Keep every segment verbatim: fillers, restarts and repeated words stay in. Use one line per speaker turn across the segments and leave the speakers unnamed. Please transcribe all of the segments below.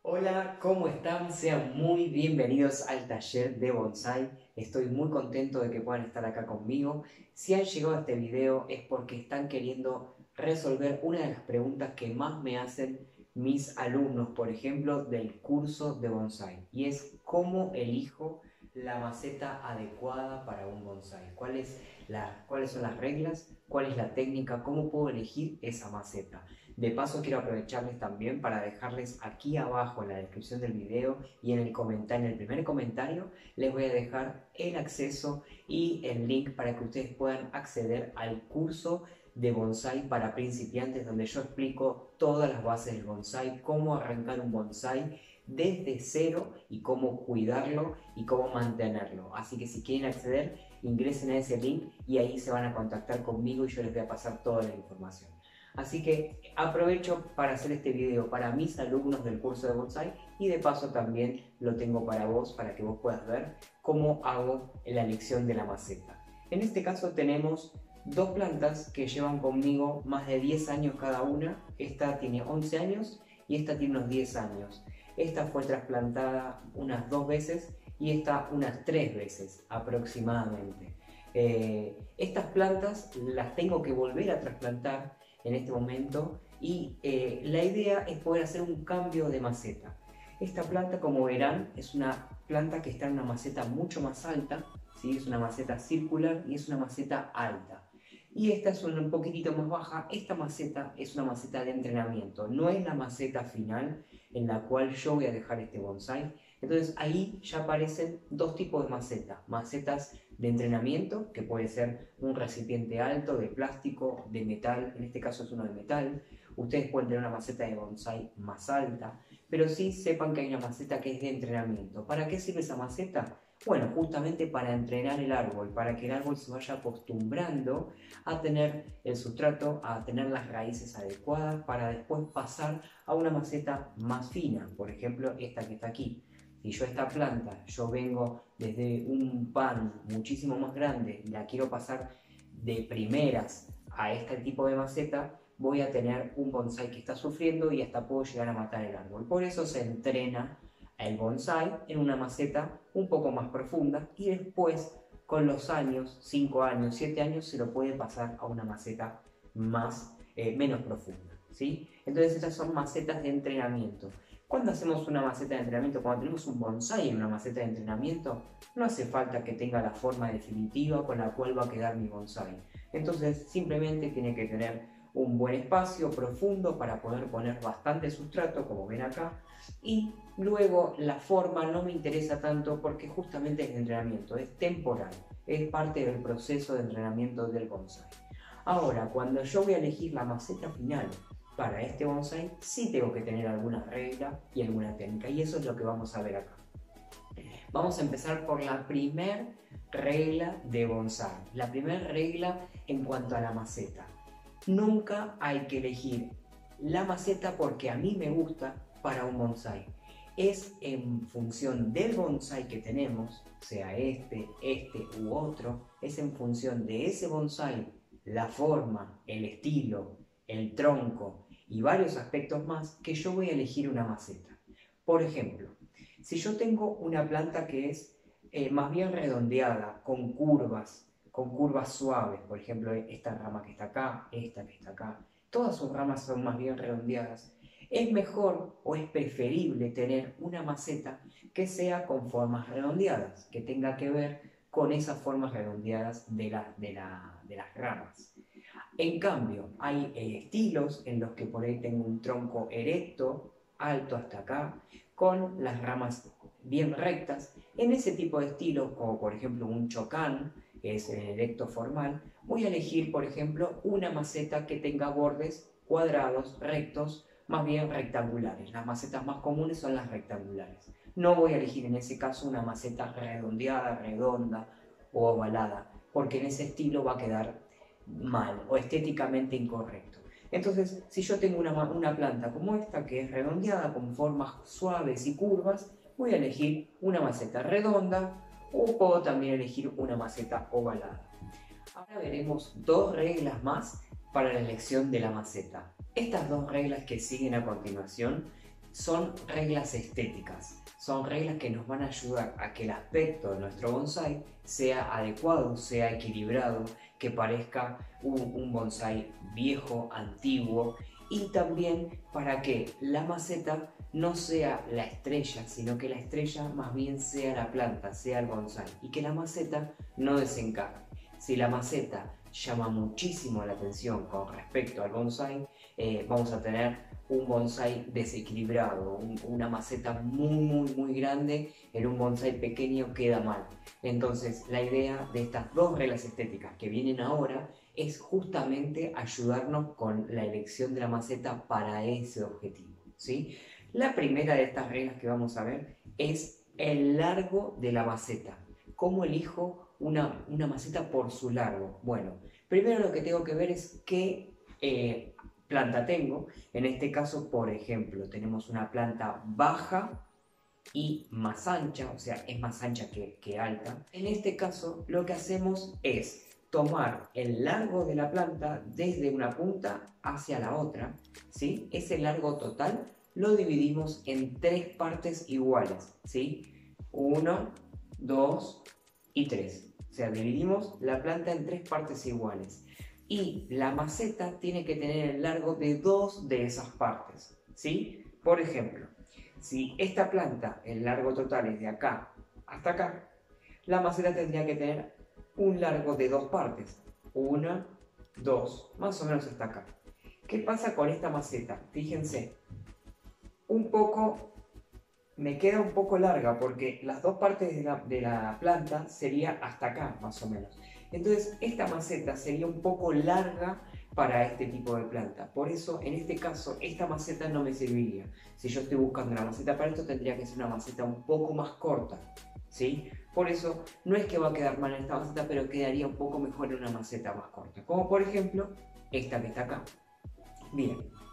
Hola, ¿cómo están? Sean muy bienvenidos al taller de bonsai. Estoy muy contento de que puedan estar acá conmigo. Si han llegado a este video es porque están queriendo resolver una de las preguntas que más me hacen mis alumnos, por ejemplo, del curso de bonsai. Y es ¿cómo elijo la maceta adecuada para un bonsai? ¿Cuál es la, ¿Cuáles son las reglas? ¿Cuál es la técnica? ¿Cómo puedo elegir esa maceta? De paso quiero aprovecharles también para dejarles aquí abajo en la descripción del video y en el comentario, en el primer comentario, les voy a dejar el acceso y el link para que ustedes puedan acceder al curso de bonsai para principiantes, donde yo explico todas las bases del bonsai, cómo arrancar un bonsai desde cero y cómo cuidarlo y cómo mantenerlo. Así que si quieren acceder, ingresen a ese link y ahí se van a contactar conmigo y yo les voy a pasar toda la información. Así que aprovecho para hacer este video para mis alumnos del curso de bonsai y de paso también lo tengo para vos, para que vos puedas ver cómo hago la elección de la maceta. En este caso tenemos dos plantas que llevan conmigo más de diez años cada una. Esta tiene once años y esta tiene unos diez años. Esta fue trasplantada unas dos veces y esta unas tres veces aproximadamente. Eh, estas plantas las tengo que volver a trasplantar en este momento y eh, la idea es poder hacer un cambio de maceta. Esta planta, como verán, es una planta que está en una maceta mucho más alta, ¿sí? Es una maceta circular y es una maceta alta. Y esta es un poquitito más baja. Esta maceta es una maceta de entrenamiento, no es la maceta final en la cual yo voy a dejar este bonsai. Entonces ahí ya aparecen dos tipos de macetas, macetas de entrenamiento, que puede ser un recipiente alto de plástico, de metal, en este caso es uno de metal. Ustedes pueden tener una maceta de bonsai más alta, pero sí sepan que hay una maceta que es de entrenamiento. ¿Para qué sirve esa maceta? Bueno, justamente para entrenar el árbol, para que el árbol se vaya acostumbrando a tener el sustrato, a tener las raíces adecuadas, para después pasar a una maceta más fina, por ejemplo esta que está aquí. Si yo esta planta, yo vengo desde un pan muchísimo más grande y la quiero pasar de primeras a este tipo de maceta, voy a tener un bonsai que está sufriendo y hasta puedo llegar a matar el árbol. Por eso se entrena el bonsai en una maceta un poco más profunda y después, con los años, cinco años, siete años, se lo puede pasar a una maceta más, eh, menos profunda, ¿sí? Entonces estas son macetas de entrenamiento. Cuando hacemos una maceta de entrenamiento, cuando tenemos un bonsai en una maceta de entrenamiento, no hace falta que tenga la forma definitiva con la cual va a quedar mi bonsai. Entonces simplemente tiene que tener un buen espacio profundo para poder poner bastante sustrato, como ven acá, y luego la forma no me interesa tanto porque justamente es de entrenamiento, es temporal, es parte del proceso de entrenamiento del bonsai. Ahora, cuando yo voy a elegir la maceta final para este bonsai, sí tengo que tener alguna regla y alguna técnica, y eso es lo que vamos a ver acá. Vamos a empezar por la primera regla de bonsai, la primera regla en cuanto a la maceta. Nunca hay que elegir la maceta porque a mí me gusta para un bonsai. Es en función del bonsai que tenemos, sea este, este u otro, es en función de ese bonsai, la forma, el estilo, el tronco y varios aspectos más que yo voy a elegir una maceta. Por ejemplo, si yo tengo una planta que es eh, más bien redondeada, con curvas, con curvas suaves, por ejemplo esta rama que está acá, esta que está acá, todas sus ramas son más bien redondeadas, es mejor o es preferible tener una maceta que sea con formas redondeadas, que tenga que ver con esas formas redondeadas de, la, de, la, de las ramas. En cambio, hay eh, estilos en los que por ahí tengo un tronco erecto, alto hasta acá, con las ramas bien rectas. En ese tipo de estilos, como por ejemplo un chocán, que es el erecto formal, voy a elegir, por ejemplo, una maceta que tenga bordes cuadrados, rectos, más bien rectangulares. Las macetas más comunes son las rectangulares. No voy a elegir en ese caso una maceta redondeada, redonda o ovalada, porque en ese estilo va a quedar mal o estéticamente incorrecto. Entonces, si yo tengo una, una planta como esta, que es redondeada, con formas suaves y curvas, voy a elegir una maceta redonda o puedo también elegir una maceta ovalada. Ahora veremos dos reglas más para la elección de la maceta. Estas dos reglas que siguen a continuación son reglas estéticas, son reglas que nos van a ayudar a que el aspecto de nuestro bonsai sea adecuado, sea equilibrado, que parezca un, un bonsai viejo, antiguo, y también para que la maceta no sea la estrella, sino que la estrella más bien sea la planta, sea el bonsai, y que la maceta no desencaje. Si la maceta llama muchísimo la atención con respecto al bonsai, eh, vamos a tener un bonsai desequilibrado, un, una maceta muy muy muy grande en un bonsai pequeño queda mal. Entonces la idea de estas dos reglas estéticas que vienen ahora es justamente ayudarnos con la elección de la maceta para ese objetivo, ¿sí? La primera de estas reglas que vamos a ver es el largo de la maceta. ¿Cómo elijo una, una maceta por su largo? Bueno, primero lo que tengo que ver es qué eh, planta tengo. En este caso, por ejemplo, tenemos una planta baja y más ancha, o sea, es más ancha que, que alta. En este caso, lo que hacemos es tomar el largo de la planta desde una punta hacia la otra, ¿sí? Ese largo total lo dividimos en tres partes iguales, ¿sí? Uno, dos y tres. O sea, dividimos la planta en tres partes iguales. Y la maceta tiene que tener el largo de dos de esas partes, ¿sí? Por ejemplo, si esta planta, el largo total es de acá hasta acá, la maceta tendría que tener un largo de dos partes. Una, dos, más o menos hasta acá. ¿Qué pasa con esta maceta? Fíjense, un poco, me queda un poco larga porque las dos partes de la, de la planta sería hasta acá, más o menos. Entonces, esta maceta sería un poco larga para este tipo de planta. Por eso, en este caso, esta maceta no me serviría. Si yo estoy buscando una maceta para esto, tendría que ser una maceta un poco más corta, ¿sí? Por eso, no es que va a quedar mal en esta maceta, pero quedaría un poco mejor en una maceta más corta. Como por ejemplo, esta que está acá. Bien.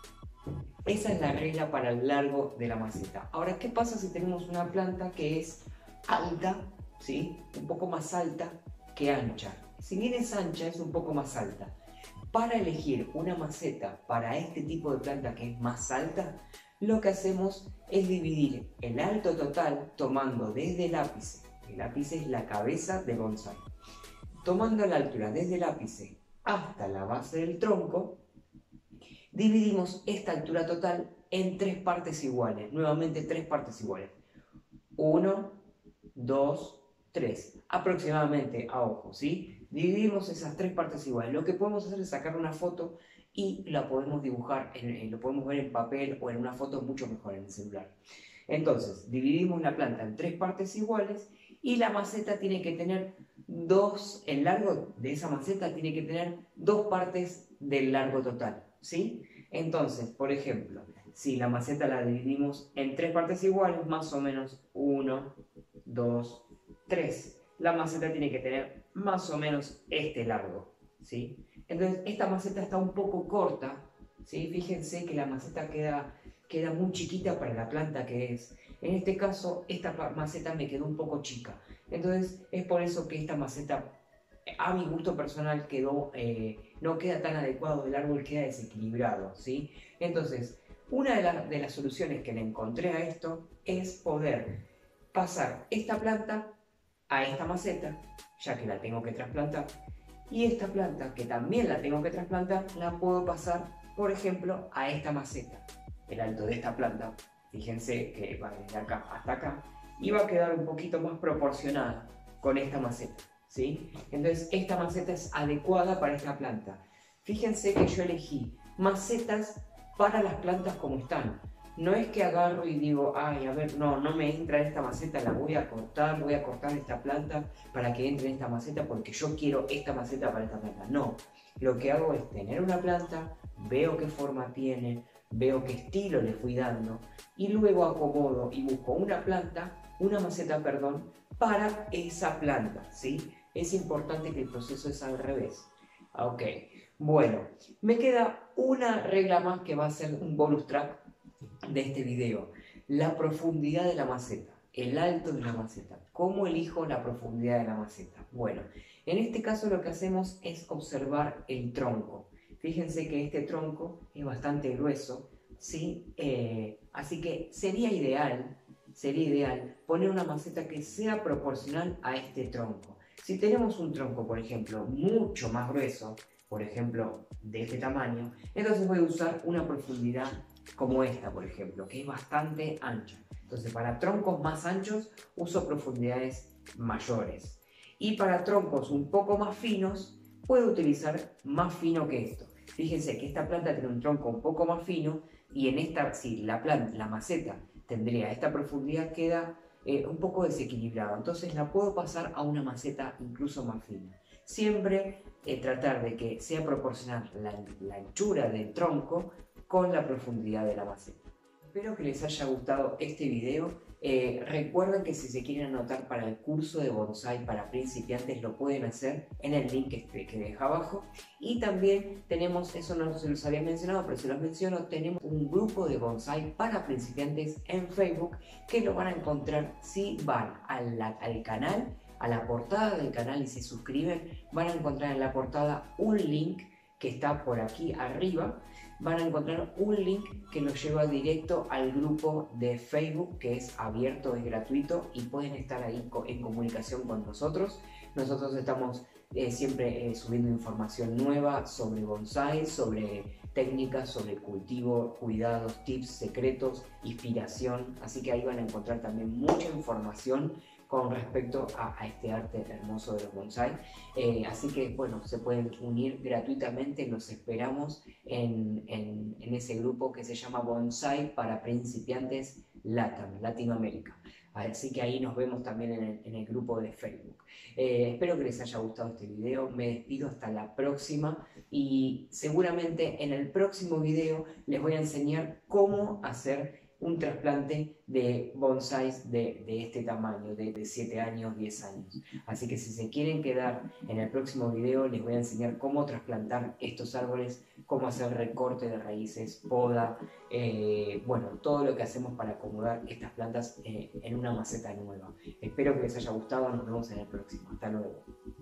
Esa es la regla para el largo de la maceta. Ahora, ¿qué pasa si tenemos una planta que es alta, ¿sí? Un poco más alta que ancha? Si bien es ancha, es un poco más alta. Para elegir una maceta para este tipo de planta que es más alta, lo que hacemos es dividir el alto total tomando desde el ápice. El ápice es la cabeza del bonsai. Tomando la altura desde el ápice hasta la base del tronco, dividimos esta altura total en tres partes iguales, nuevamente tres partes iguales. uno, dos, tres, aproximadamente a ojo, ¿sí? Dividimos esas tres partes iguales. Lo que podemos hacer es sacar una foto y la podemos dibujar, en, en, lo podemos ver en papel o en una foto mucho mejor en el celular. Entonces, dividimos la planta en tres partes iguales y la maceta tiene que tener dos, el largo de esa maceta tiene que tener dos partes del largo total, ¿sí? Entonces, por ejemplo, si la maceta la dividimos en tres partes iguales, más o menos uno, dos, tres, la maceta tiene que tener más o menos este largo, ¿sí? Entonces, esta maceta está un poco corta, ¿sí? Fíjense que la maceta queda, queda muy chiquita para la planta que es. En este caso, esta maceta me quedó un poco chica. Entonces, es por eso que esta maceta, a mi gusto personal, quedó, eh, no queda tan adecuado, el árbol queda desequilibrado, ¿sí? Entonces, una de, la, de las soluciones que le encontré a esto es poder pasar esta planta a esta maceta, ya que la tengo que trasplantar, y esta planta, que también la tengo que trasplantar, la puedo pasar, por ejemplo, a esta maceta. El alto de esta planta, fíjense que va desde acá hasta acá, y va a quedar un poquito más proporcionada con esta maceta, ¿sí? Entonces, esta maceta es adecuada para esta planta. Fíjense que yo elegí macetas para las plantas como están. No es que agarro y digo, ay, a ver, no, no me entra esta maceta, la voy a cortar, voy a cortar esta planta para que entre en esta maceta porque yo quiero esta maceta para esta planta. No, lo que hago es tener una planta, veo qué forma tiene, veo qué estilo le fui dando y luego acomodo y busco una planta, una maceta, perdón, para esa planta, ¿sí? Es importante que el proceso es al revés. Ok, bueno, me queda una regla más que va a ser un bonus track de este video, la profundidad de la maceta, el alto de la maceta. ¿Cómo elijo la profundidad de la maceta? Bueno, en este caso lo que hacemos es observar el tronco. Fíjense que este tronco es bastante grueso, ¿sí? Eh, así que sería ideal, sería ideal poner una maceta que sea proporcional a este tronco. Si tenemos un tronco, por ejemplo, mucho más grueso, por ejemplo, de este tamaño, entonces voy a usar una profundidad como esta, por ejemplo, que es bastante ancha. Entonces, para troncos más anchos, uso profundidades mayores. Y para troncos un poco más finos, puedo utilizar más fino que esto. Fíjense que esta planta tiene un tronco un poco más fino y en esta, si la planta, la maceta tendría esta profundidad, queda eh, un poco desequilibrada. Entonces la puedo pasar a una maceta incluso más fina. Siempre eh, tratar de que sea proporcional la, la anchura del tronco con la profundidad de la maceta. Espero que les haya gustado este video. Eh, recuerden que si se quieren anotar para el curso de bonsai para principiantes lo pueden hacer en el link que, que deja abajo. Y también tenemos, eso no se los había mencionado, pero se los menciono, tenemos un grupo de bonsai para principiantes en Facebook que lo van a encontrar si van a la, al canal, a la portada del canal y se suscriben. Van a encontrar en la portada un link que está por aquí arriba. Van a encontrar un link que los lleva directo al grupo de Facebook, que es abierto, es gratuito y pueden estar ahí en comunicación con nosotros. Nosotros estamos eh, siempre eh, subiendo información nueva sobre bonsai, sobre técnicas, sobre cultivo, cuidados, tips, secretos, inspiración. Así que ahí van a encontrar también mucha información con respecto a, a este arte hermoso de los bonsai. Eh, así que bueno, se pueden unir gratuitamente, los esperamos en, en, en ese grupo que se llama Bonsai para Principiantes Latam, Latinoamérica. Así que ahí nos vemos también en el, en el grupo de Facebook. Eh, espero que les haya gustado este video, me despido hasta la próxima y seguramente en el próximo video les voy a enseñar cómo hacer un trasplante de bonsáis de, de este tamaño, de siete años, diez años. Así que si se quieren quedar en el próximo video, les voy a enseñar cómo trasplantar estos árboles, cómo hacer recorte de raíces, poda, eh, bueno, todo lo que hacemos para acomodar estas plantas eh, en una maceta nueva. Espero que les haya gustado, nos vemos en el próximo. Hasta luego.